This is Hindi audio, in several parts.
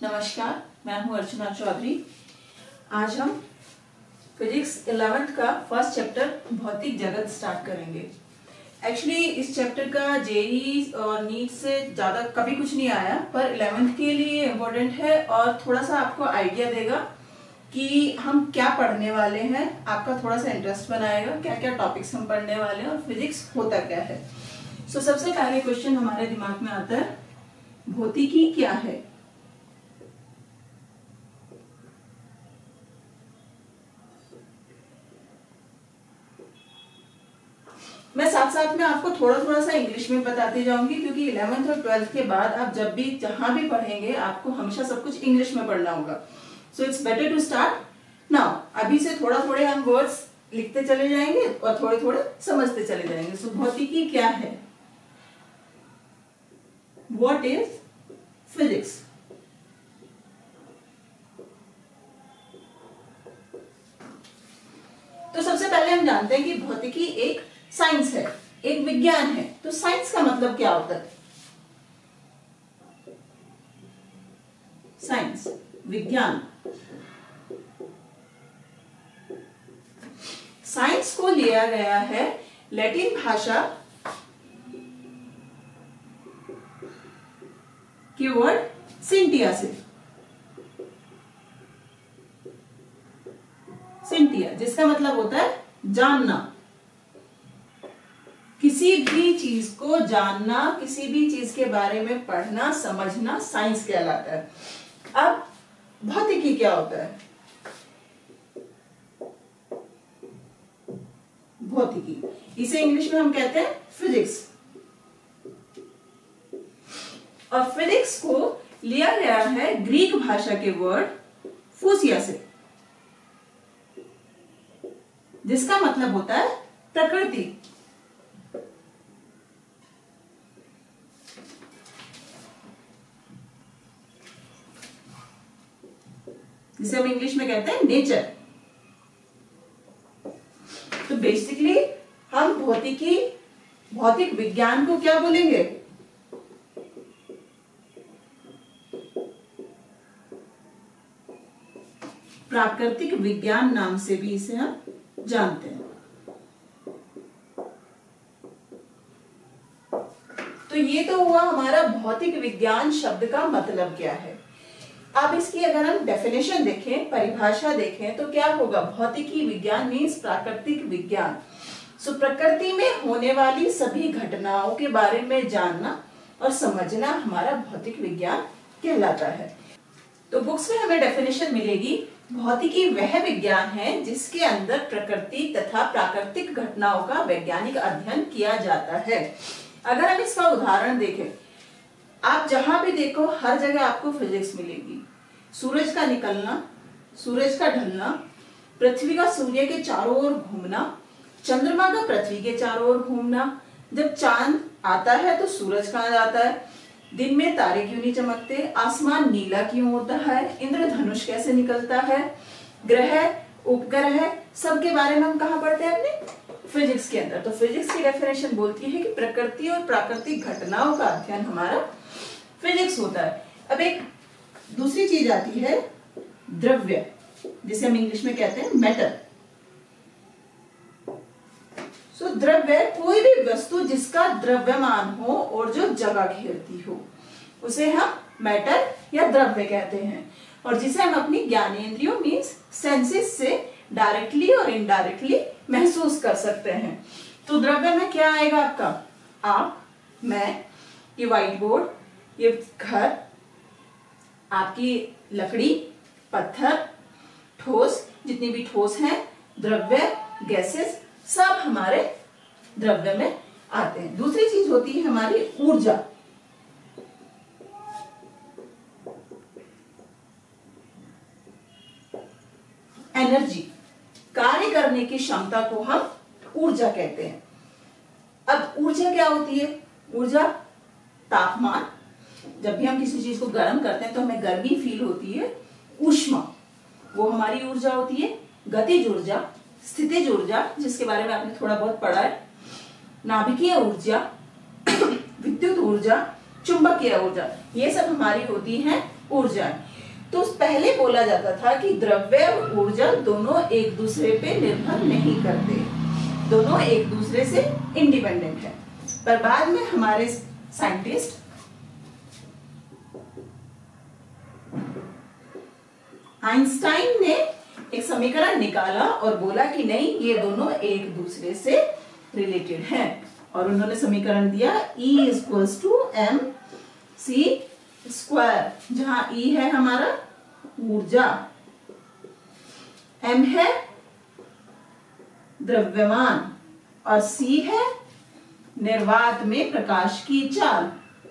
नमस्कार, मैं हूं अर्चना चौधरी। आज हम फिजिक्स 11th का फर्स्ट चैप्टर भौतिक जगत स्टार्ट करेंगे। एक्चुअली इस चैप्टर का जेईई और नीट से ज़्यादा कभी कुछ नहीं आया, पर 11th के लिए इम्पोर्टेंट है और थोड़ा सा आपको आइडिया देगा कि हम क्या पढ़ने वाले हैं। आपका थोड़ा सा इंटरेस्ट बनाएगा, क्या क्या टॉपिक्स हम पढ़ने वाले हैं और फिजिक्स होता क्या है। सबसे पहले क्वेश्चन हमारे दिमाग में आता है, भौतिकी क्या है। मैं साथ साथ में आपको थोड़ा सा इंग्लिश में बताती जाऊंगी, क्योंकि 11th और 12th के बाद आप जब भी जहां भी पढ़ेंगे आपको हमेशा सब कुछ इंग्लिश में पढ़ना होगा। So it's better to start now. अभी से थोड़े हम वर्ड्स लिखते चले जाएंगे और थोड़े समझते चले जाएंगे। सो भौतिकी क्या है, व्हाट इज फिजिक्स। तो सबसे पहले हम जानते हैं कि भौतिकी एक साइंस है, एक विज्ञान है। तो साइंस का मतलब क्या होता है? साइंस, विज्ञान। साइंस को लिया गया है लैटिन भाषा के वर्ड सिंटिया से। सिंटिया जिसका मतलब होता है जानना। किसी भी चीज को जानना, किसी भी चीज के बारे में पढ़ना, समझना साइंस कहलाता है। अब भौतिकी क्या होता है? भौतिकी, इसे इंग्लिश में हम कहते हैं फिजिक्स। और फिजिक्स को लिया गया है ग्रीक भाषा के वर्ड फूसिया से, जिसका मतलब होता है प्रकृति। जिसे हम इंग्लिश में कहते हैं नेचर। तो बेसिकली हम भौतिक विज्ञान को क्या बोलेंगे? प्राकृतिक विज्ञान नाम से भी इसे हम जानते हैं। तो ये तो हुआ हमारा भौतिक विज्ञान शब्द का मतलब क्या है। अब इसकी अगर हम डेफिनेशन देखें, परिभाषा देखें, तो क्या होगा? भौतिकी विज्ञान मीन्स प्राकृतिक विज्ञान। सो प्रकृति में होने वाली सभी घटनाओं के बारे में जानना और समझना हमारा भौतिक विज्ञान कहलाता है। तो बुक्स में हमें डेफिनेशन मिलेगी, भौतिकी वह विज्ञान है जिसके अंदर प्रकृति तथा प्राकृतिक घटनाओं का वैज्ञानिक अध्ययन किया जाता है। अगर हम इसका उदाहरण देखें, आप जहां भी देखो हर जगह आपको फिजिक्स मिलेगी। सूरज का निकलना, सूरज का ढलना, पृथ्वी का सूर्य के चारों ओर घूमना, चंद्रमा का पृथ्वी के चारों ओर घूमना, जब चांद आता है तो सूरज कहाँ जाता है, दिन में तारे क्यों नहीं चमकते, आसमान नीला क्यों होता है, इंद्रधनुष कैसे निकलता है, ग्रह उपग्रह, सबके बारे में हम कहाँ पढ़ते हैं? अपने फिजिक्स के अंदर। तो फिजिक्स की डेफिनेशन बोलती है कि प्रकृति और प्राकृतिक घटनाओं का अध्ययन हमारा फिजिक्स होता है। अब एक दूसरी चीज आती है द्रव्य, जिसे हम इंग्लिश में कहते हैं मैटर। सो द्रव्य कोई भी वस्तु जिसका द्रव्यमान हो और जो जगह घेरती हो, उसे हम मैटर या द्रव्य कहते हैं, और जिसे हम अपनी ज्ञानेंद्रियों मीन्स सेंसेस से डायरेक्टली और इनडायरेक्टली महसूस कर सकते हैं। तो द्रव्य में क्या आएगा आपका? आप, मैं, ये व्हाइट बोर्ड, ये घर, आपकी लकड़ी, पत्थर, ठोस, जितनी भी ठोस हैं, द्रव्य, गैसेस, सब हमारे द्रव्य में आते हैं। दूसरी चीज होती है हमारी ऊर्जा। एनर्जी, कार्य करने की क्षमता को हम ऊर्जा कहते हैं। अब ऊर्जा क्या होती है? ऊर्जा तापमान, जब भी हम किसी चीज को गर्म करते हैं तो हमें गर्मी फील होती है, ऊष्मा वो हमारी ऊर्जा होती है। गतिज ऊर्जा, स्थितिज ऊर्जा जिसके बारे में आपने थोड़ा बहुत पढ़ा है, नाभिकीय ऊर्जा, विद्युत ऊर्जा, चुंबकीय ऊर्जा, ये सब हमारी होती है ऊर्जा। तो पहले बोला जाता था कि द्रव्य और ऊर्जा दोनों एक दूसरे पे निर्भर नहीं करते, दोनों एक दूसरे से इंडिपेंडेंट है। पर बाद में हमारे साइंटिस्ट आइंस्टाइन ने एक समीकरण निकाला और बोला कि नहीं, ये दोनों एक दूसरे से रिलेटेड हैं। और उन्होंने समीकरण दिया E = mc², जहां E है हमारा ऊर्जा, M है द्रव्यमान और C है निर्वात में प्रकाश की चाल।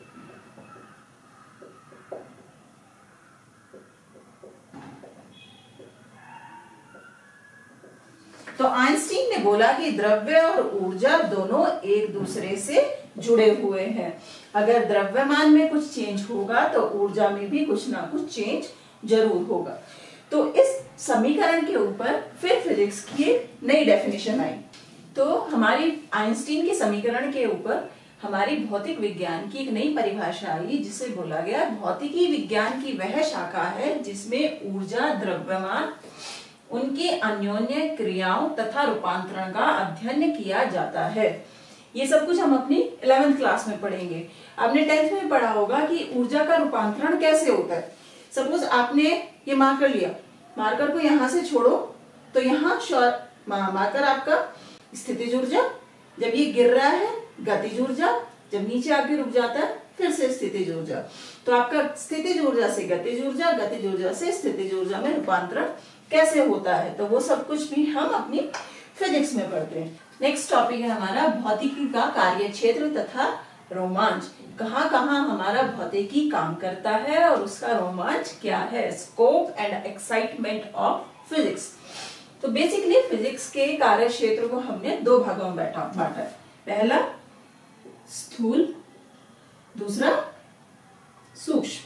तो आइंस्टीन ने बोला कि द्रव्य और ऊर्जा दोनों एक दूसरे से जुड़े हुए हैं। अगर द्रव्यमान में कुछ चेंज होगा तो ऊर्जा में भी कुछ ना कुछ चेंज जरूर होगा। तो इस समीकरण के ऊपर फिर फिजिक्स की एक नई डेफिनेशन आई। तो हमारी आइंस्टीन के समीकरण के ऊपर हमारी भौतिक विज्ञान की एक नई परिभाषा आई, जिसे बोला गया भौतिकी विज्ञान की वह शाखा है जिसमें ऊर्जा, द्रव्यमान, उनके अन्योन्य क्रियाओं तथा रूपांतरण का अध्ययन किया जाता है। ये सब कुछ हम अपनी 11th क्लास में पढ़ेंगे। आपने 10th में पढ़ा होगा कि ऊर्जा का रूपांतरण कैसे होता है। सपोज आपने ये मार्कर लिया, मार्कर को यहां से छोड़ो तो यहाँ मार्कर आपका स्थितिज ऊर्जा, जब ये गिर रहा है गतिज ऊर्जा, जब नीचे आके रुक जाता है फिर से स्थितिज ऊर्जा। तो आपका स्थितिज ऊर्जा से गतिज ऊर्जा, गतिज ऊर्जा से स्थितिज ऊर्जा में रूपांतरण कैसे होता है, तो वो सब कुछ भी हम अपनी फिजिक्स में पढ़ते हैं। नेक्स्ट टॉपिक है हमारा भौतिकी का कार्य क्षेत्र तथा रोमांच। कहाँ कहाँ हमारा भौतिकी काम करता है और उसका रोमांच क्या है, scope and excitement of physics. तो बेसिकली फिजिक्स के कार्य क्षेत्र को हमने दो भागों में बांटा है। पहला स्थूल, दूसरा सूक्ष्म।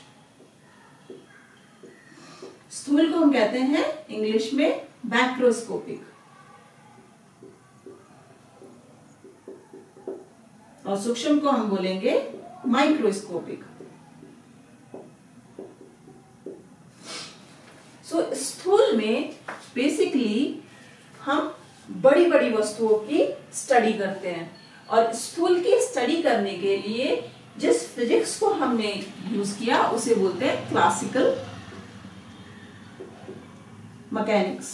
स्थूल को हम कहते हैं इंग्लिश में मैक्रोस्कोपिक और सूक्ष्म को हम बोलेंगे माइक्रोस्कोपिक। स्थूल में बेसिकली हम बड़ी बड़ी वस्तुओं की स्टडी करते हैं और स्थूल की स्टडी करने के लिए जिस फिजिक्स को हमने यूज किया उसे बोलते हैं क्लासिकल मैकेनिक्स।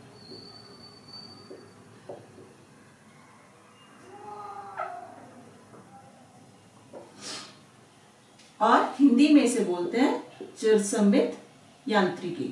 और हिंदी में इसे बोलते हैं चिरसम्मित यांत्रिकी।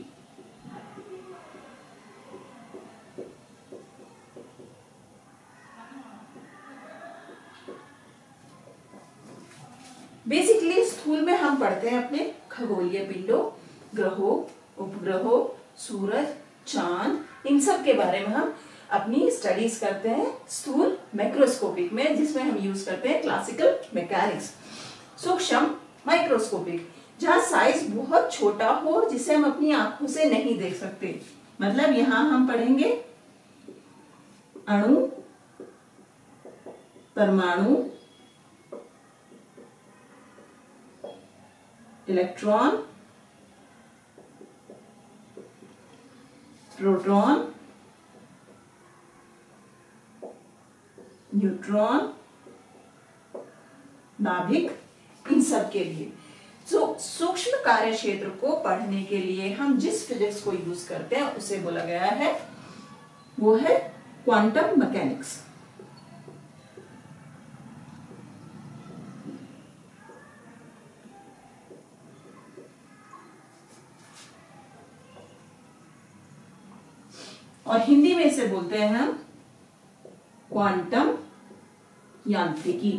बेसिकली स्थूल में हम पढ़ते हैं अपने खगोलीय पिंडों, ग्रहों, उपग्रहों, सूरज, चांद, इन सब के बारे में हम अपनी स्टडीज करते हैं स्थूल मैक्रोस्कोपिक में, जिसमें हम यूज करते हैं क्लासिकल मैकेनिक्स। सूक्ष्म माइक्रोस्कोपिक, जहां साइज बहुत छोटा हो जिसे हम अपनी आंखों से नहीं देख सकते। मतलब यहां हम पढ़ेंगे अणु, परमाणु, इलेक्ट्रॉन, प्रोटॉन, न्यूट्रॉन, नाभिक, इन सब के लिए। सूक्ष्म कार्य क्षेत्र को पढ़ने के लिए हम जिस फिजिक्स को यूज करते हैं उसे बोला गया है, वो है क्वांटम मैकेनिक्स। और हिंदी में इसे बोलते हैं हम क्वांटम यांत्रिकी।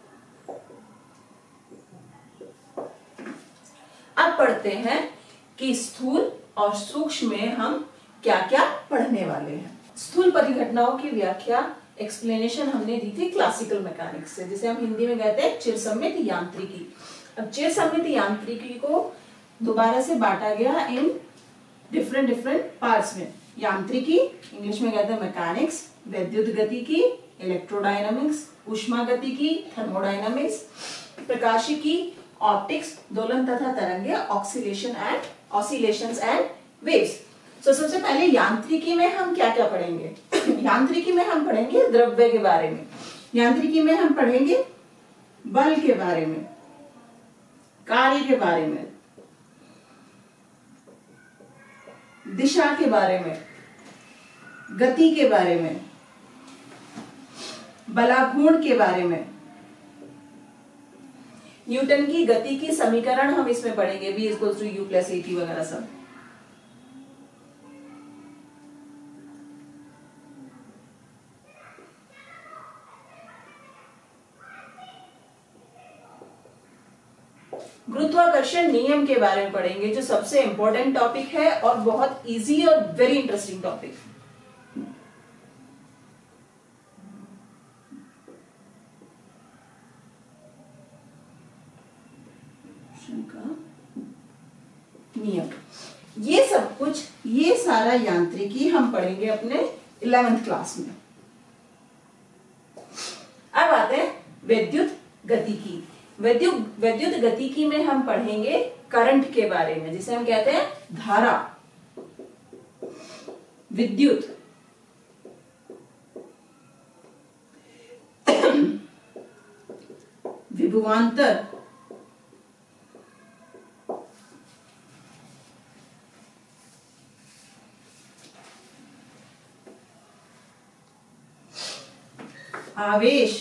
अब पढ़ते हैं कि स्थूल और सूक्ष्म में हम क्या क्या पढ़ने वाले हैं। स्थूल परिघटनाओं की व्याख्या, एक्सप्लेनेशन हमने दी थी क्लासिकल मैकेनिक्स से, जिसे हम हिंदी में कहते हैं चिरसम्मित यांत्रिकी। अब चिरसम्मित यांत्रिकी को दोबारा से बांटा गया इन डिफरेंट पार्ट्स में। यांत्रिकी इंग्लिश में कहते हैं मैकेनिक्स, विद्युत गतिकी, इलेक्ट्रोडायनामिक्स, ऊष्मा गतिकी, थर्मोडायनामिक्स, प्रकाशिकी ऑप्टिक्स, दोलन तथा तरंगे, ऑसिलेशंस एंड वेव्स। तो सबसे पहले यांत्रिकी में हम क्या क्या पढ़ेंगे? यांत्रिकी में हम पढ़ेंगे द्रव्य के बारे में, यांत्रिकी में हम पढ़ेंगे बल के बारे में, कार्य के बारे में, दिशा के बारे में, गति के बारे में, बलाघूर्ण के बारे में, न्यूटन की गति की समीकरण हम इसमें पढ़ेंगे, v equals to u plus at वगैरह सब। गुरुत्वाकर्षण नियम के बारे में पढ़ेंगे, जो सबसे इंपॉर्टेंट टॉपिक है और बहुत इजी और वेरी इंटरेस्टिंग टॉपिक। नियम, ये सब कुछ, ये सारा यांत्रिकी हम पढ़ेंगे अपने 11th क्लास में। अब आते हैं विद्युत गतिकी। विद्युत गतिकी में हम पढ़ेंगे करंट के बारे में, जिसे हम कहते हैं धारा, विद्युत, विभवांतर, आवेश,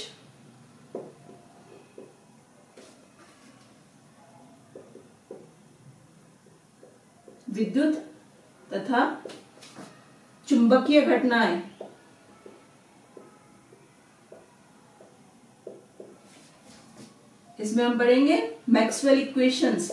विद्युत तथा चुंबकीय घटनाएं, इसमें हम पढ़ेंगे मैक्सवेल इक्वेशंस,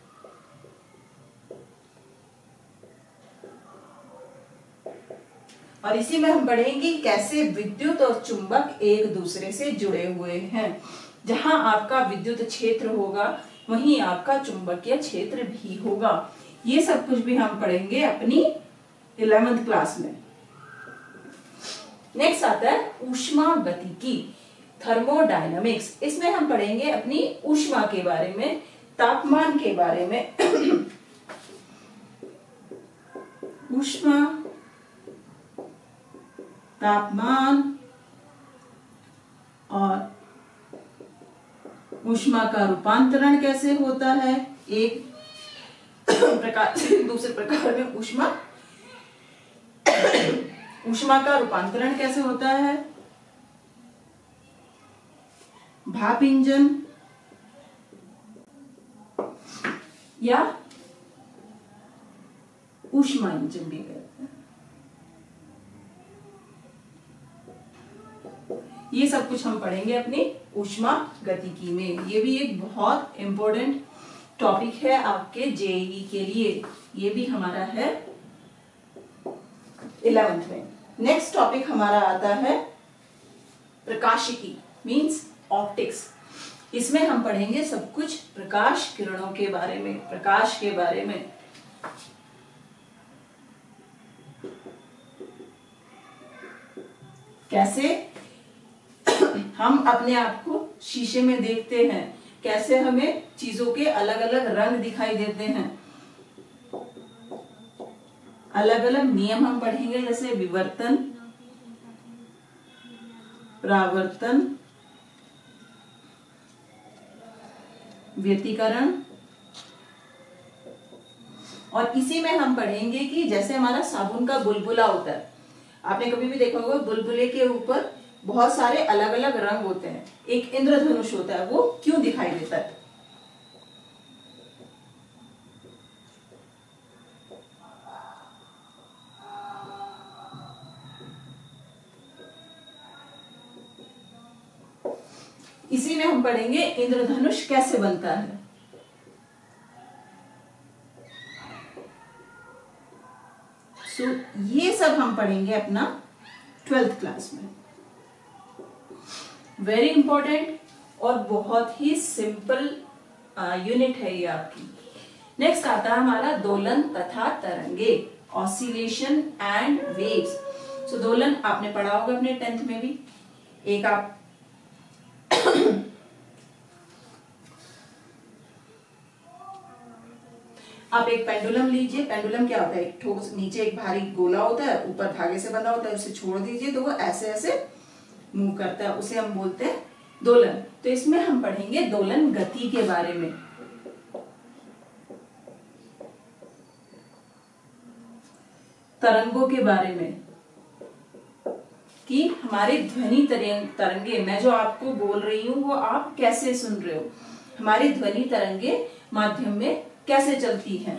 और इसी में हम पढ़ेंगे कैसे विद्युत और चुंबक एक दूसरे से जुड़े हुए हैं। जहां आपका विद्युत क्षेत्र होगा वहीं आपका चुंबकीय क्षेत्र भी होगा। ये सब कुछ भी हम पढ़ेंगे अपनी 11th क्लास में। नेक्स्ट आता है ऊष्मा गतिकी, थर्मोडायनामिक्स। इसमें हम पढ़ेंगे अपनी ऊष्मा के बारे में, तापमान के बारे में, ऊष्मा, तापमान और ऊष्मा का रूपांतरण कैसे होता है, एक प्रकार से दूसरे प्रकार में ऊष्मा का रूपांतरण कैसे होता है, भाप इंजन या ऊष्मा इंजन भी कहते हैं। ये सब कुछ हम पढ़ेंगे अपनी ऊष्मा गतिकी में। ये भी एक बहुत इंपॉर्टेंट टॉपिक है आपके जेईई के लिए। ये भी हमारा है 11th में। नेक्स्ट टॉपिक हमारा आता है प्रकाशिकी, मींस ऑप्टिक्स। इसमें हम पढ़ेंगे सब कुछ प्रकाश किरणों के बारे में, प्रकाश के बारे में, कैसे हम अपने आप को शीशे में देखते हैं, कैसे हमें चीजों के अलग अलग रंग दिखाई देते हैं। अलग अलग नियम हम पढ़ेंगे, जैसे विवर्तन, परावर्तन, व्यतिकरण, और इसी में हम पढ़ेंगे कि जैसे हमारा साबुन का बुलबुला होता है, आपने कभी भी देखा होगा बुलबुले के ऊपर बहुत सारे अलग अलग रंग होते हैं, एक इंद्रधनुष होता है, वो क्यों दिखाई देता है? इसी में हम पढ़ेंगे इंद्रधनुष कैसे बनता है। ये सब हम पढ़ेंगे अपना 12th क्लास में। वेरी इंपॉर्टेंट और बहुत ही सिंपल यूनिट है ये आपकी। नेक्स्ट आता है हमारा दोलन तथा तरंगे, ऑसिलेशन एंड वेव्स। सो दोलन आपने पढ़ा होगा अपने 10th में भी। एक आप आप एक पेंडुलम लीजिए। पेंडुलम क्या होता है, एक ठोस, नीचे एक भारी गोला होता है, ऊपर धागे से बंधा होता है, उसे छोड़ दीजिए तो वो ऐसे ऐसे मूव करता है, उसे हम बोलते हैं दोलन। तो इसमें हम पढ़ेंगे दोलन गति के बारे में, तरंगों के बारे में, कि हमारी ध्वनि तरंगे, मैं जो आपको बोल रही हूं वो आप कैसे सुन रहे हो, हमारी ध्वनि तरंगे माध्यम में कैसे चलती हैं।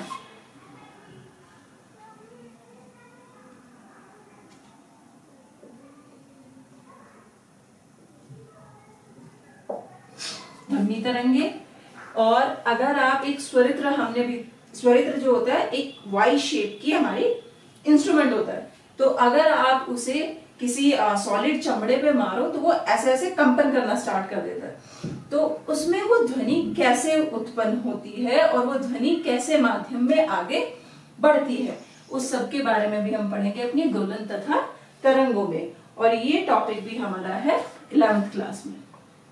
ध्वनि तरंगे। और अगर आप एक स्वरित्र, हमने भी स्वरित्र जो होता है एक वाई शेप की हमारी इंस्ट्रूमेंट होता है, तो अगर आप उसे किसी सॉलिड चमड़े पे मारो तो वो ऐसे ऐसे कंपन करना स्टार्ट कर देता है। तो उसमें वो ध्वनि कैसे उत्पन्न होती है और वो ध्वनि कैसे माध्यम में आगे बढ़ती है, उस सब के बारे में भी हम पढ़ेंगे अपनी दोलन तथा तरंगों में। और ये टॉपिक भी हमारा है 11th क्लास में।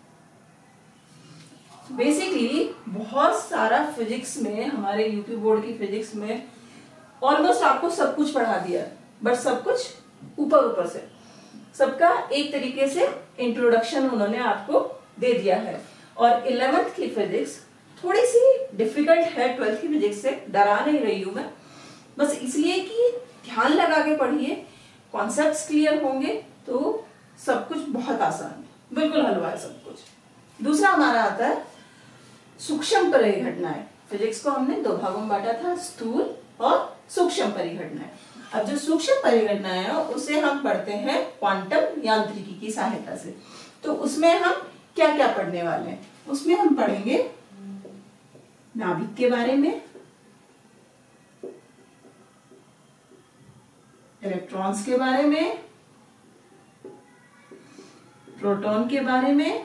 बेसिकली बहुत सारा फिजिक्स में, हमारे यूपी बोर्ड की फिजिक्स में ऑलमोस्ट आपको सब कुछ पढ़ा दिया, बट सब कुछ ऊपर ऊपर से, सबका एक तरीके से इंट्रोडक्शन उन्होंने आपको दे दिया है। और 11th की फिजिक्स थोड़ी सी डिफिकल्ट है 12th की फिजिक्स से, डरा नहीं रही हूं मैं, बस इसलिए कि ध्यान लगा के पढ़िए, कॉन्सेप्ट्स क्लियर होंगे तो सब कुछ बहुत आसान है, बिल्कुल हलवा है सब कुछ। दूसरा हमारा आता है सूक्ष्म परिघटनाएं। फिजिक्स को हमने दो भागों में बांटा था, स्थूल और सूक्ष्म परिघटनाएं। अब जो सूक्ष्म परिघटनाएं है उसे हम पढ़ते हैं क्वांटम यांत्रिकी की सहायता से। तो उसमें हम क्या क्या पढ़ने वाले हैं, उसमें हम पढ़ेंगे नाभिक के बारे में, इलेक्ट्रॉन्स के बारे में, प्रोटॉन के बारे में,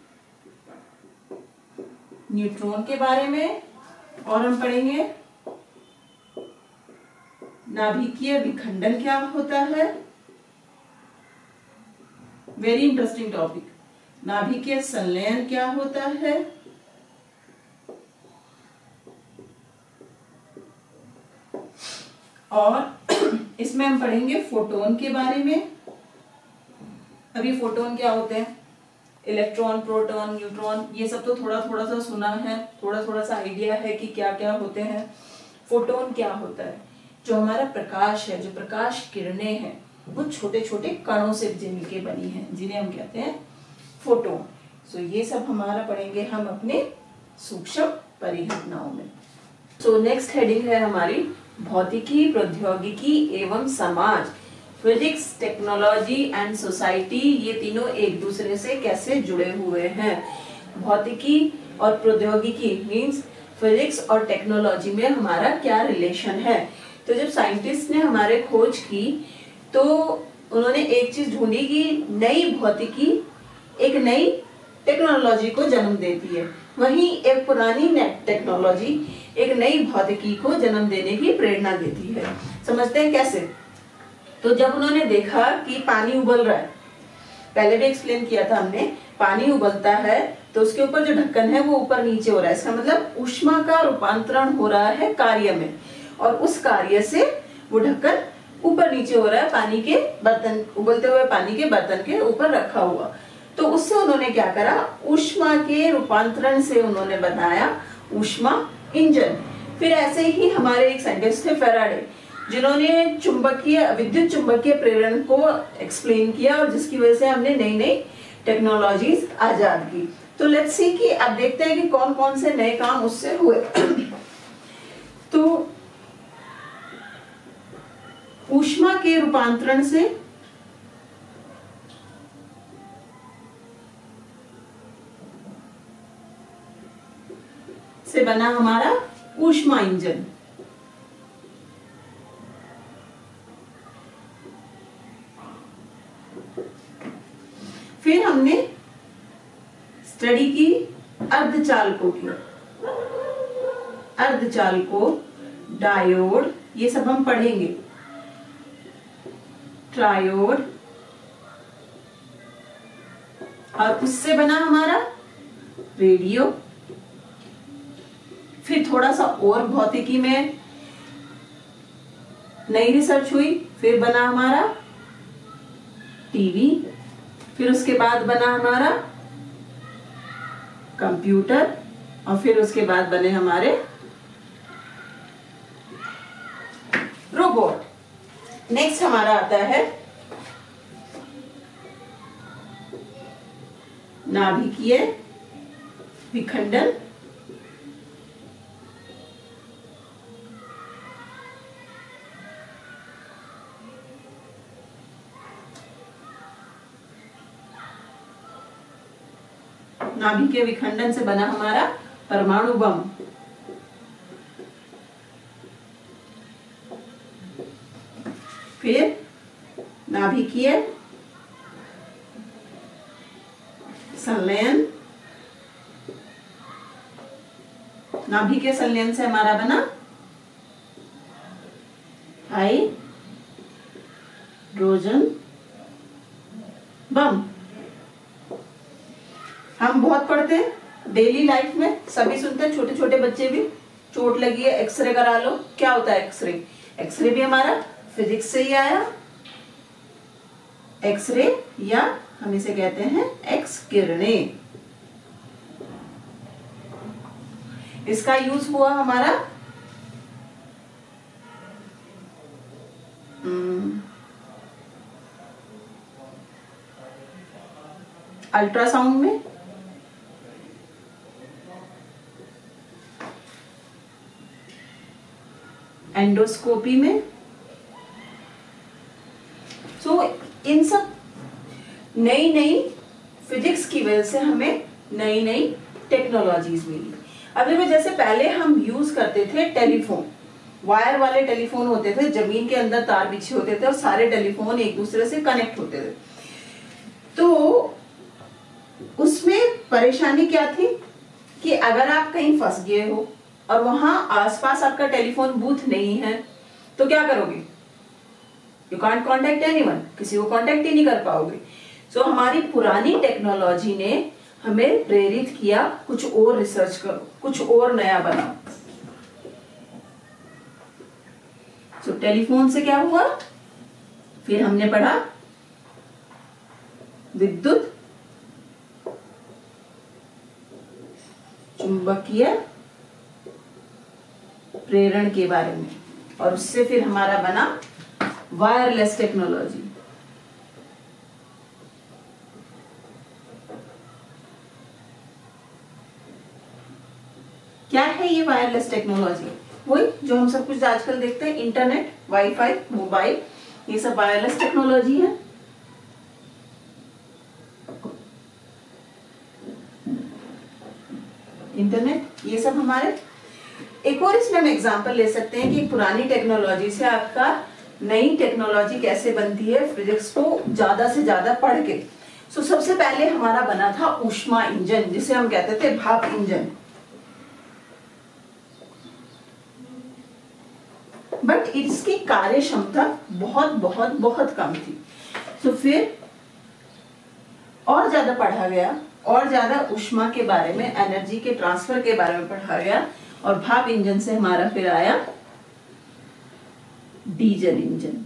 न्यूट्रॉन के बारे में, और हम पढ़ेंगे नाभिकीय विखंडन क्या होता है, वेरी इंटरेस्टिंग टॉपिक, नाभिकीय संलयन क्या होता है, और इसमें हम पढ़ेंगे फोटोन के बारे में। अभी फोटोन क्या होते हैं, इलेक्ट्रॉन, प्रोटॉन, न्यूट्रॉन, ये सब तो थोड़ा थोड़ा सा सुना है, थोड़ा थोड़ा सा आइडिया है कि क्या क्या होते हैं। फोटोन क्या होता है, जो हमारा प्रकाश है, जो प्रकाश किरणें हैं, वो छोटे छोटे कणों से मिलके बनी है, जिन्हें हम कहते हैं फोटोन। सो ये सब हमारा पढ़ेंगे हम अपने सूक्ष्म परिघटनाओं में। सो नेक्स्ट हेडिंग है हमारी भौतिकी, प्रौद्योगिकी एवं समाज, फिजिक्स, टेक्नोलॉजी एंड सोसाइटी। ये तीनों एक दूसरे से कैसे जुड़े हुए हैं। भौतिकी और प्रौद्योगिकी मीन्स फिजिक्स और टेक्नोलॉजी में हमारा क्या रिलेशन है। तो जब साइंटिस्ट ने हमारे खोज की तो उन्होंने एक चीज ढूंढी कि नई भौतिकी एक नई टेक्नोलॉजी को जन्म देती है, वहीं एक पुरानी टेक्नोलॉजी एक नई भौतिकी को जन्म देने की प्रेरणा देती है। समझते हैं कैसे? तो जब उन्होंने देखा कि पानी उबल रहा है, पहले भी एक्सप्लेन किया था हमने, पानी उबलता है तो उसके ऊपर जो ढक्कन है वो ऊपर नीचे हो रहा है, इसका मतलब ऊष्मा का रूपांतरण हो रहा है कार्य में, और उस कार्य से वो ढक्कन ऊपर नीचे हो रहा है पानी के बर्तन, उबलते हुए पानी के बर्तन के ऊपर रखा हुआ। तो उससे उन्होंने क्या करा, ऊष्मा के रूपांतरण से उन्होंने बनाया ऊष्मा इंजन। फिर ऐसे ही हमारे एक साइंटिस्ट थे फेराडे, जिन्होंने विद्युत चुंबकीय प्रेरण को एक्सप्लेन किया, और जिसकी वजह से हमने नई नई टेक्नोलॉजीज आजाद की। तो लेट्स सी कि अब देखते हैं कि कौन कौन से नए काम उससे हुए। तो ऊष्मा के रूपांतरण से बना हमारा ऊष्मा इंजन। फिर हमने स्टडी की अर्धचालकों की, अर्धचालकों, डायोड, ये सब हम पढ़ेंगे, ट्रायोड, और उससे बना हमारा रेडियो। फिर थोड़ा सा और भौतिकी में नई रिसर्च हुई, फिर बना हमारा टीवी, फिर उसके बाद बना हमारा कंप्यूटर, और फिर उसके बाद बने हमारे रोबोट। नेक्स्ट हमारा आता है नाभिकीय विखंडन। नाभिकीय विखंडन से बना हमारा परमाणु बम। फिर नाभिकीय संलयन, नाभिकीय संलयन से हमारा बना हाइड्रोजन बम। हम बहुत पढ़ते हैं डेली लाइफ में, सभी सुनते हैं, छोटे छोटे बच्चे भी, चोट लगी है एक्सरे करा लो। क्या होता है एक्सरे? एक्सरे भी हमारा फिजिक्स से ही आया। एक्सरे या हम इसे कहते हैं एक्स किरणें, इसका यूज हुआ हमारा अल्ट्रासाउंड में, एंडोस्कोपी में। सो इन सब नई नई फिजिक्स की वजह से हमें नई नई टेक्नोलॉजीज मिली। अभी में जैसे पहले हम यूज करते थे टेलीफोन, वायर वाले टेलीफोन होते थे, जमीन के अंदर तार बिछे होते थे और सारे टेलीफोन एक दूसरे से कनेक्ट होते थे। तो उसमें परेशानी क्या थी कि अगर आप कहीं फंस गए हो और वहां आसपास आपका टेलीफोन बूथ नहीं है तो क्या करोगे? यू कांट कॉन्टेक्ट एनीवन, किसी को कॉन्टेक्ट ही नहीं कर पाओगे। सो हमारी पुरानी टेक्नोलॉजी ने हमें प्रेरित किया कुछ और रिसर्च करो, कुछ और नया बनाओ। सो टेलीफोन से क्या हुआ? फिर हमने पढ़ा विद्युत चुंबकीय प्रेरण के बारे में, और उससे फिर हमारा बना वायरलेस टेक्नोलॉजी। क्या है ये वायरलेस टेक्नोलॉजी? वही जो हम सब कुछ आजकल देखते हैं, इंटरनेट, वाईफाई, मोबाइल, ये सब वायरलेस टेक्नोलॉजी है। इंटरनेट, ये सब हमारे। एक और इसमें हम एग्जांपल ले सकते हैं कि पुरानी टेक्नोलॉजी से आपका नई टेक्नोलॉजी कैसे बनती है, फिजिक्स को ज्यादा से ज्यादा पढ़ के। सो सबसे पहले हमारा बना था ऊष्मा इंजन, जिसे हम कहते थे भाप इंजन। बट इसकी कार्य क्षमता बहुत बहुत बहुत कम थी। तो फिर और ज्यादा पढ़ा गया, और ज्यादा ऊष्मा के बारे में, एनर्जी के ट्रांसफर के बारे में पढ़ा गया, और भाप इंजन से हमारा फिर आया डीजल इंजन,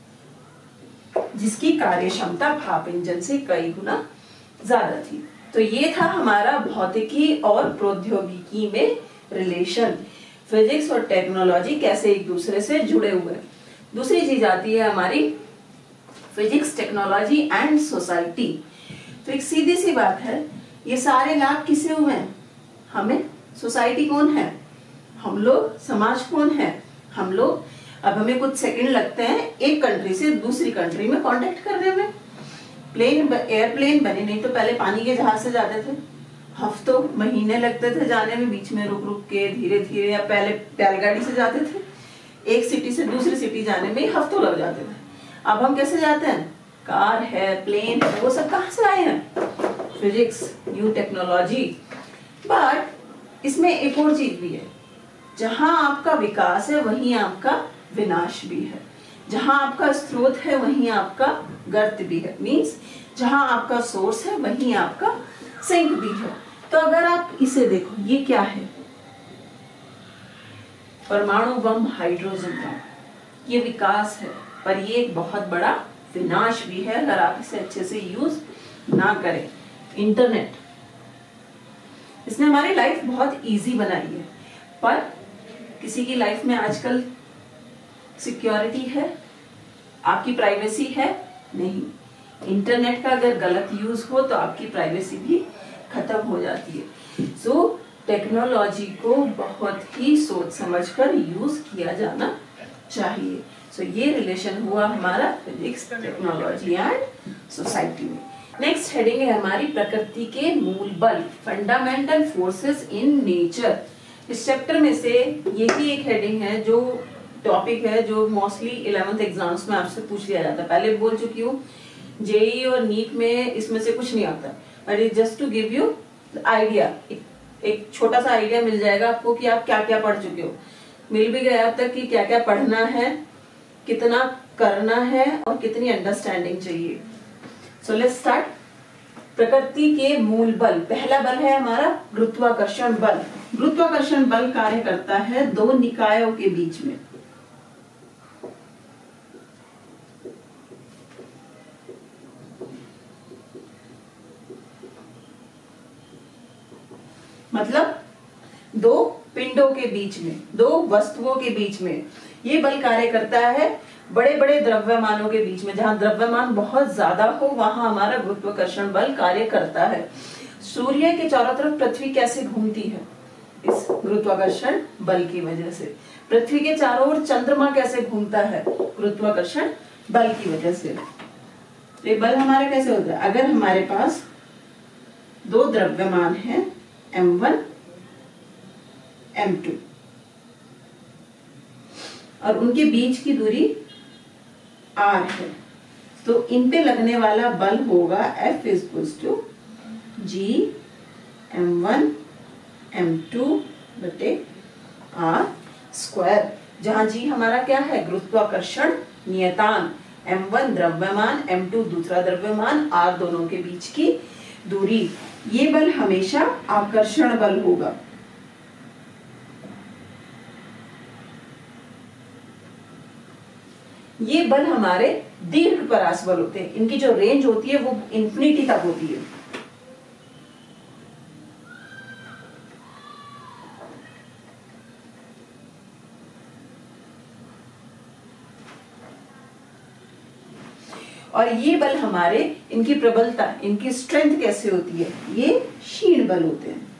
जिसकी कार्य क्षमता भाप इंजन से कई गुना ज्यादा थी। तो ये था हमारा भौतिकी और प्रौद्योगिकी में रिलेशन, फिजिक्स और टेक्नोलॉजी कैसे एक दूसरे से जुड़े हुए। दूसरी चीज आती है हमारी फिजिक्स, टेक्नोलॉजी एंड सोसाइटी। तो एक सीधी सी बात है, ये सारे लाभ किसे हुए हैं? हमें। सोसाइटी कौन है? हम लोग। समाज कौन है? हम लोग। अब हमें कुछ सेकंड लगते हैं एक कंट्री से दूसरी कंट्री में कांटेक्ट करने में। एयरप्लेन बने नहीं तो पहले पानी के जहाज से जाते थे, हफ्तों महीने लगते थे जाने में, बीच में रुक रुक के धीरे धीरे, या पहले बैलगाड़ी से जाते थे, एक सिटी से दूसरी सिटी जाने में हफ्तों लग जाते थे। अब हम कैसे जाते हैं? कार है, प्लेन है, वो सब कहां से आए हैं? Physics, new technology. बट इसमें एक और चीज भी है, जहां आपका विकास है वहीं आपका विनाश भी है, जहां आपका स्रोत है वहीं आपका गर्त भी है। मींस जहां आपका सोर्स है वहीं आपका सिंक भी है। तो अगर आप इसे देखो, ये क्या है? परमाणु बम हाइड्रोजन का ये विकास है, पर ये एक बहुत बड़ा विनाश भी है अगर आप इसे अच्छे से यूज ना करें। इंटरनेट, इसने हमारी लाइफ बहुत इजी बनाई है, पर किसी की लाइफ में आजकल सिक्योरिटी है, आपकी प्राइवेसी है? नहीं। इंटरनेट का अगर गलत यूज हो तो आपकी प्राइवेसी भी खत्म हो जाती है। सो टेक्नोलॉजी को बहुत ही सोच समझकर यूज किया जाना चाहिए। सो ये रिलेशन हुआ हमारा फिजिक्स, टेक्नोलॉजी एंड सोसाइटी में। नेक्स्ट हेडिंग है हमारी प्रकृति के मूल बल, फंडामेंटल फोर्सेस इन नेचर। इस चैप्टर में से यही एक हेडिंग है जो टॉपिक है जो मोस्टली 11th एग्जाम्स में आपसे पूछ लिया जाता है। पहले बोल चुकी हूँ, जेई और नीट में इसमें से कुछ नहीं आता, but it just to give you idea, एक छोटा सा आइडिया मिल जाएगा आपको कि आप क्या क्या पढ़ चुके हो। मिल भी गया अब तक कि क्या क्या पढ़ना है, कितना करना है और कितनी अंडरस्टैंडिंग चाहिए। So let's start. प्रकृति के मूल बल, पहला बल है हमारा गुरुत्वाकर्षण बल। गुरुत्वाकर्षण बल कार्य करता है दो निकायों के बीच में। मतलब दो पिंडों के बीच में, दो वस्तुओं के बीच में ये बल कार्य करता है। बड़े बड़े द्रव्यमानों के बीच में, जहां द्रव्यमान बहुत ज्यादा हो वहां हमारा गुरुत्वाकर्षण बल कार्य करता है। सूर्य के चारों तरफ पृथ्वी कैसे घूमती है? इस गुरुत्वाकर्षण बल की वजह से। पृथ्वी के चारों ओर चंद्रमा कैसे घूमता है? गुरुत्वाकर्षण बल की वजह से। ये बल हमारा कैसे होता है? अगर हमारे पास दो द्रव्यमान है M1 M2 और उनके बीच की दूरी R है, तो इन पे लगने वाला बल होगा F = G M1 M2 बटे R², जहां G हमारा क्या है? गुरुत्वाकर्षण नियतांक, M1 द्रव्यमान, M2 दूसरा द्रव्यमान, R दोनों के बीच की दूरी। ये बल हमेशा आकर्षण बल होगा। ये बल हमारे दीर्घ परास बल होते हैं, इनकी जो रेंज होती है वो इंफिनिटी तक होती है। और ये बल हमारे, इनकी प्रबलता, इनकी स्ट्रेंथ कैसे होती है? ये क्षीण बल होते हैं।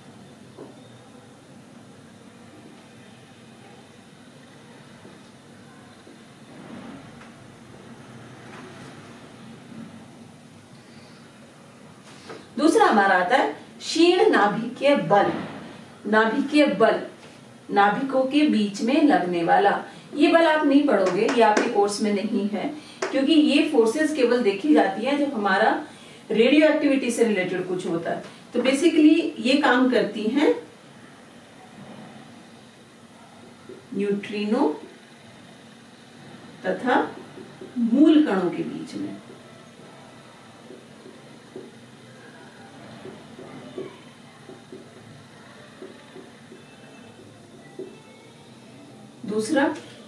दूसरा हमारा आता है क्षीण नाभिकीय बल। नाभिकीय बल, नाभिकों के बीच में लगने वाला। ये बल आप नहीं पढ़ोगे, ये आपके कोर्स में नहीं है, क्योंकि ये फोर्सेस केवल देखी जाती है जब हमारा रेडियो एक्टिविटी से रिलेटेड कुछ होता है। तो बेसिकली ये काम करती हैं न्यूट्रिनो तथा मूल कणों के बीच में। दूसरा,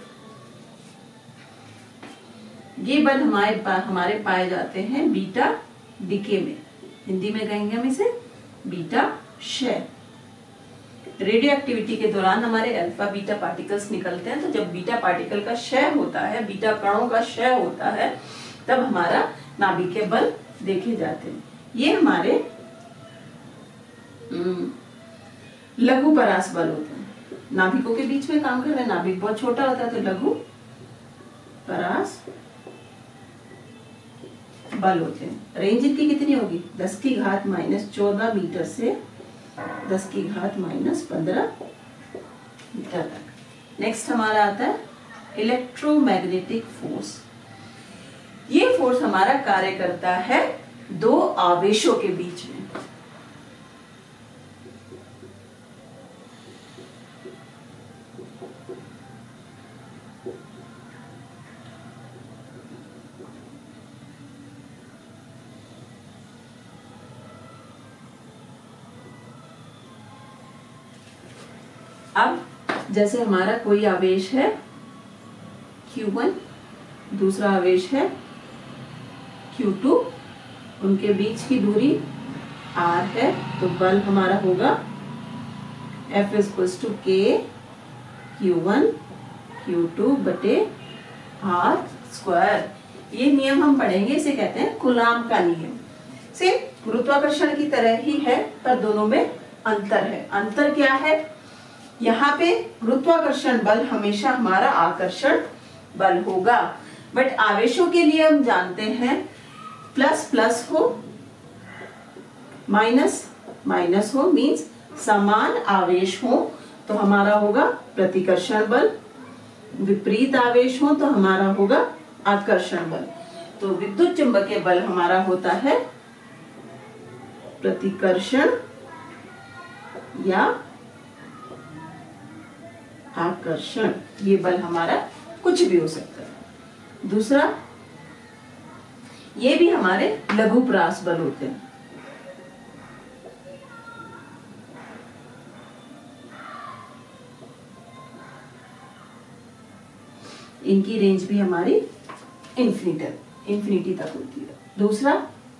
ये बल हमारे पाए जाते हैं बीटा डिके में। हिंदी में कहेंगे हम इसे बीटा क्षय। रेडियो एक्टिविटी के दौरान हमारे अल्फा बीटा पार्टिकल्स निकलते हैं, तो जब बीटा पार्टिकल का क्षय होता है, बीटा कणों का क्षय होता है, तब हमारा नाभिकीय बल देखे जाते हैं। ये हमारे लघु परास बल होते हैं, नाभिकों के बीच में काम कर रहे हैं। नाभिक बहुत छोटा होता है तो लघु परास बल होते हैं। रेंज इनकी कितनी होगी? 10⁻⁻14 मीटर से 10⁻⁻15 मीटर तक। नेक्स्ट हमारा आता है इलेक्ट्रोमैग्नेटिक फोर्स। ये फोर्स हमारा कार्य करता है दो आवेशों के बीच में। अब जैसे हमारा कोई आवेश है Q1, दूसरा आवेश है Q2, उनके बीच की दूरी R है, तो बल हमारा होगा F = K Q1 Q2 बटे R²। ये नियम हम पढ़ेंगे, इसे कहते हैं कूलाम का नियम। से गुरुत्वाकर्षण की तरह ही है, पर दोनों में अंतर है। अंतर क्या है? यहाँ पे गुरुत्वाकर्षण बल हमेशा हमारा आकर्षण बल होगा, बट आवेशों के लिए हम जानते हैं प्लस प्लस हो माइनस माइनस हो, मींस समान आवेश हो तो हमारा होगा प्रतिकर्षण बल, विपरीत आवेश हो तो हमारा होगा आकर्षण बल। तो विद्युत चुंबकीय बल हमारा होता है प्रतिकर्षण या आकर्षण, ये बल हमारा कुछ भी हो सकता है। दूसरा, ये भी हमारे लघुपरास बल होते हैं। इनकी रेंज भी हमारी इंफिनिटी तक होती है। दूसरा,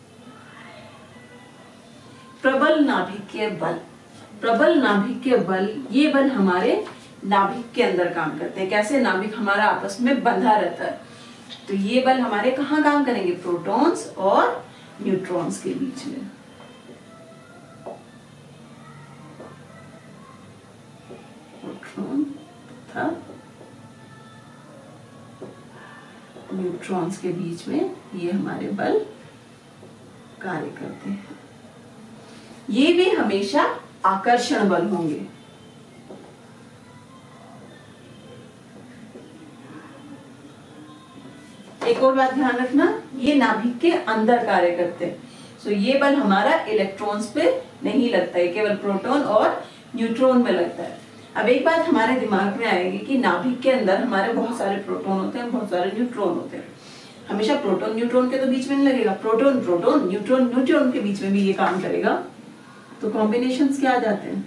प्रबल नाभिकीय बल। प्रबल नाभिकीय बल, ये बल हमारे नाभिक के अंदर काम करते हैं। कैसे? नाभिक हमारा आपस में बंधा रहता है, तो ये बल हमारे कहाँ काम करेंगे? प्रोटॉन्स और न्यूट्रॉन्स के बीच में। प्रोटॉन तथा न्यूट्रॉन्स के बीच में ये हमारे बल कार्य करते हैं। ये भी हमेशा आकर्षण बल होंगे। एक और बात ध्यान रखना, ये नाभिक के अंदर कार्य करते हैं। सो ये बल हमारा इलेक्ट्रॉन्स पे नहीं लगता है, केवल प्रोटॉन और न्यूट्रॉन में लगता है। अब एक बात हमारे दिमाग में आएगी कि नाभिक के अंदर हमारे बहुत सारे प्रोटॉन होते हैं, बहुत सारे न्यूट्रॉन होते हैं। हमेशा प्रोटॉन न्यूट्रॉन के तो बीच में नहीं लगेगा, प्रोटॉन प्रोटॉन न्यूट्रॉन न्यूट्रॉन के बीच में भी ये काम करेगा। तो कॉम्बिनेशंस क्या आ जाते हैं?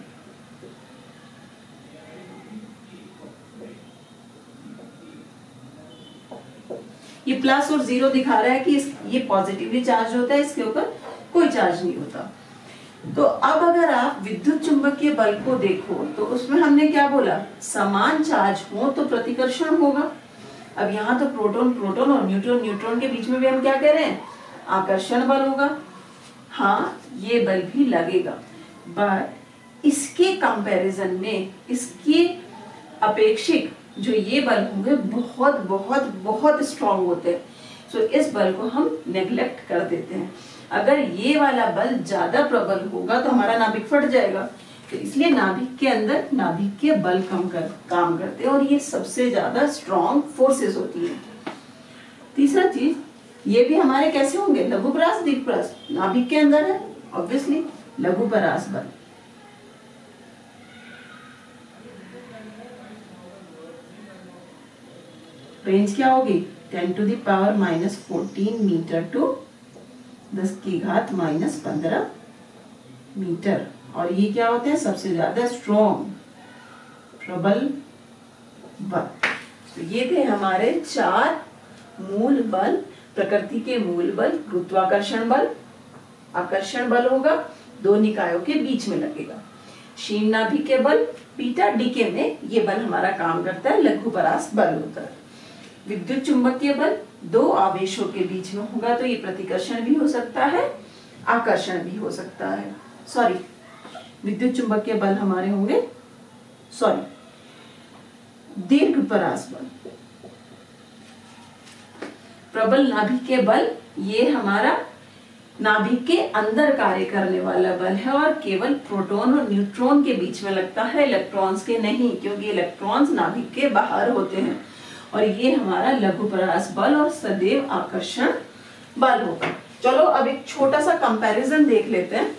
ये प्लस और जीरो दिखा रहा है कि ये पॉजिटिवली चार्ज होता है, इसके ऊपर कोई चार्ज नहीं होता। तो अब अगर आप विद्युत चुंबकीय बल को देखो तो उसमें हमने क्या बोला? समान चार्ज हो तो प्रतिकर्षण होगा। अब यहाँ तो प्रोटॉन प्रोटॉन और न्यूट्रॉन न्यूट्रॉन के बीच में भी हम क्या कह रहे हैं? आकर्षण बल होगा। हाँ, ये बल भी लगेगा, बट इसके कंपैरिजन में, इसके अपेक्षित जो ये बल होंगे बहुत बहुत बहुत स्ट्रॉन्ग होते हैं। सो इस बल को हम नेग्लेक्ट कर देते हैं। अगर ये वाला बल ज्यादा प्रबल होगा तो हमारा नाभिक फट जाएगा, तो इसलिए नाभिक के अंदर नाभिक के बल काम करते हैं और ये सबसे ज्यादा स्ट्रॉन्ग फोर्सेस होती है। तीसरा चीज, ये भी हमारे कैसे होंगे? लघुपरास दीर्घपरास, नाभिक के अंदर है ऑब्वियसली लघुपरास बल। रेंज क्या होगी? 10⁻⁻14 मीटर टू 10⁻⁻15 मीटर। और ये क्या होते हैं? सबसे ज्यादा स्ट्रॉन्ग प्रबल बल। तो ये थे हमारे 4 मूल बल, प्रकृति के मूल बल। गुरुत्वाकर्षण बल, आकर्षण बल होगा, 2 निकायों के बीच में लगेगा। क्षीण नाभिकीय बल, बीटा डीके में ये बल हमारा काम करता है, लघुपरास बल होता है। विद्युत चुंबकीय बल 2 आवेशों के बीच में होगा, तो ये प्रतिकर्षण भी हो सकता है, आकर्षण भी हो सकता है। सॉरी, विद्युत चुंबकीय बल हमारे होंगे, दीर्घपरास बल। प्रबल नाभिकीय बल, ये हमारा नाभिक के अंदर कार्य करने वाला बल है और केवल प्रोटॉन और न्यूट्रॉन के बीच में लगता है, इलेक्ट्रॉन्स के नहीं, क्योंकि इलेक्ट्रॉन्स नाभिक के बाहर होते हैं। और ये हमारा लघुपरास बल और सदैव आकर्षण बल होगा। चलो अब एक छोटा सा कंपैरिजन देख लेते हैं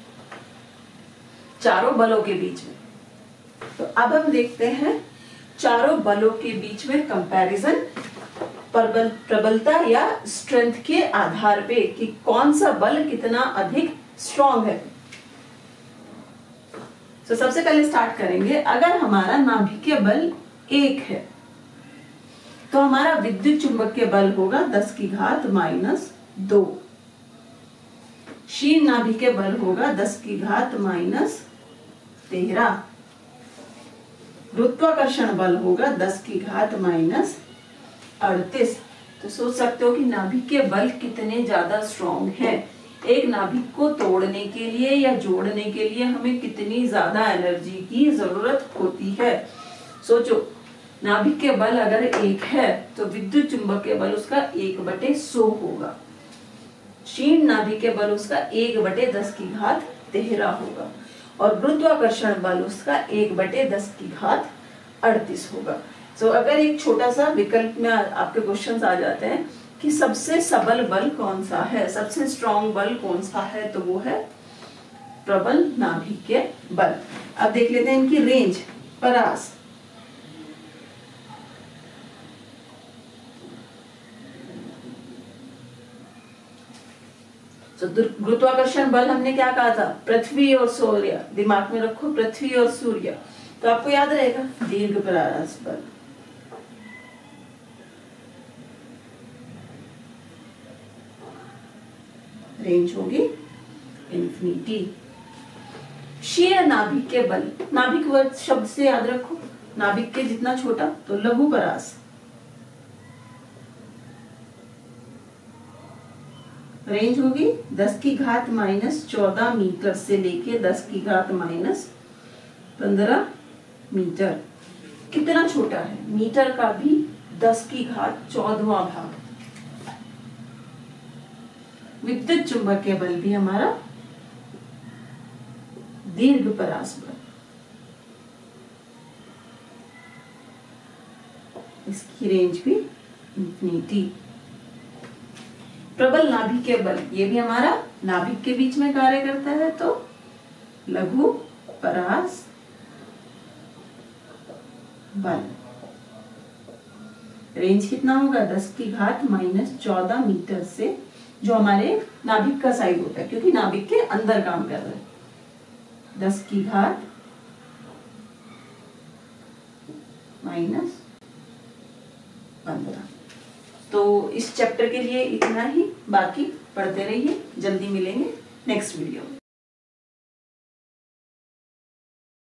चारों बलों के बीच में। तो अब हम देखते हैं चारों बलों के बीच में कंपैरिजन प्रबलता या स्ट्रेंथ के आधार पे कि कौन सा बल कितना अधिक स्ट्रॉन्ग है। तो सबसे पहले स्टार्ट करेंगे, अगर हमारा नाभिकीय बल 1 है तो हमारा विद्युत चुंबकीय बल होगा 10 की घात -2। क्षीण नाभिकीय बल होगा 10 की घात -13। गुरुत्वाकर्षण बल होगा 10 की घात -38। तो सोच सकते हो कि नाभिकीय बल कितने ज्यादा स्ट्रॉन्ग है। एक नाभिक को तोड़ने के लिए या जोड़ने के लिए हमें कितनी ज्यादा एनर्जी की जरूरत होती है। सोचो, नाभिकीय बल अगर 1 है तो विद्युत चुंबकीय बल उसका 1/100 होगा। क्षीण नाभिकीय बल उसका 1/10 की घात 13 होगा और गुरुत्वाकर्षण बल उसका 1/10 की घात 38 होगा। तो अगर एक छोटा सा विकल्प में आपके क्वेश्चंस आ जाते हैं कि सबसे सबल बल कौन सा है, सबसे स्ट्रॉन्ग बल कौन सा है, तो वो है प्रबल नाभिकीय बल। अब देख लेते हैं इनकी रेंज, परास। तो गुरुत्वाकर्षण बल हमने क्या कहा था, पृथ्वी और सूर्य, दिमाग में रखो पृथ्वी और सूर्य, तो आपको याद रहेगा दीर्घ परास बल। रेंज होगी इन्फिनिटी। क्षीण नाभिकीय बल, नाभिक वर्ड शब्द से याद रखो, नाभिक के जितना छोटा तो लघु परास। रेंज होगी 10 की घात -14 मीटर से लेके 10 की घात -15 मीटर। कितना छोटा है, मीटर का भी 10 की घात 14वां भाग। विद्युत चुंबकीय बल भी हमारा दीर्घ परास बल, इसकी रेंज भी इन्फिनिटी। प्रबल नाभिकीय बल, ये भी हमारा नाभिक के बीच में कार्य करता है, तो लघु परास बल। रेंज कितना होगा 10 की घात -14 मीटर से, जो हमारे नाभिक का साइड होता है क्योंकि नाभिक के अंदर काम कर रहा है, 10 की घात -15। तो इस चैप्टर के लिए इतना ही, बाकी पढ़ते रहिए। जल्दी मिलेंगे नेक्स्ट वीडियो में।